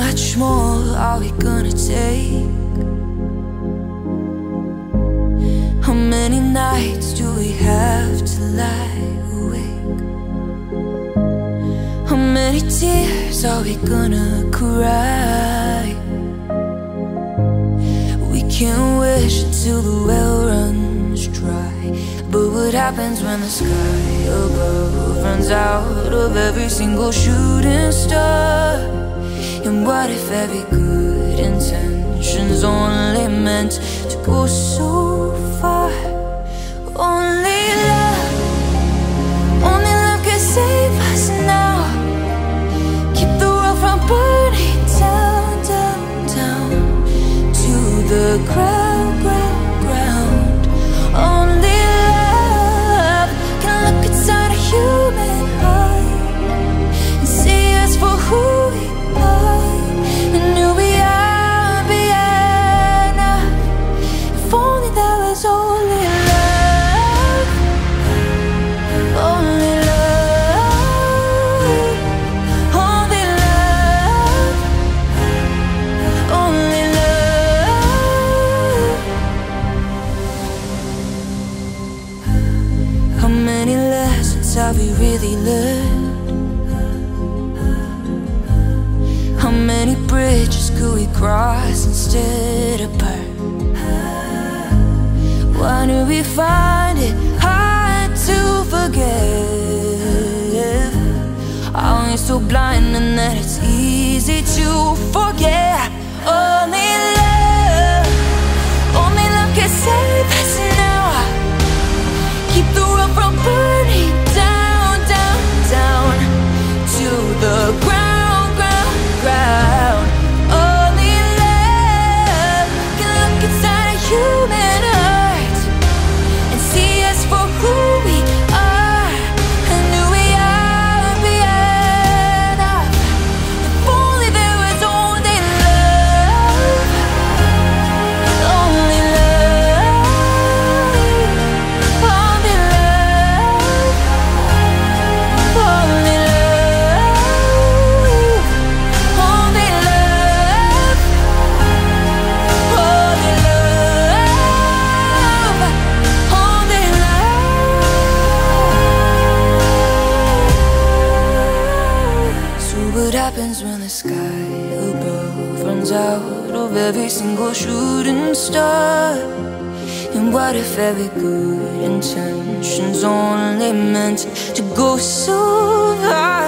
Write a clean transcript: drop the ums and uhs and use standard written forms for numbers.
much more are we gonna take? How many nights do we have to lie awake? How many tears are we gonna cry? We can't wish until the well runs dry. But what happens when the sky above runs out of every single shooting star? And what if every good intention's only meant to go so far? Only love can save us now. Keep the world from burning down, down, down to the ground, ground, ground. Only love can look inside a human heart and see us for who we are and who we are beyond. If only there was only love, only love, only love, only love. How many lessons have we really learned? How many bridges could we cross instead of burn? Why do we find it hard to forgive? Are we so blind and that it's easy to forget? Only love can save us now. Keep the world from burning down, down, down to the ground, ground, ground. Only love can look inside a human heart and see us for who we are and who we are beyond. If only there was only love, only love, only love, only love, only love, only love, only love. So what happens when the sky above runs out of every single shooting star? And what if every good intention's only meant to go so far?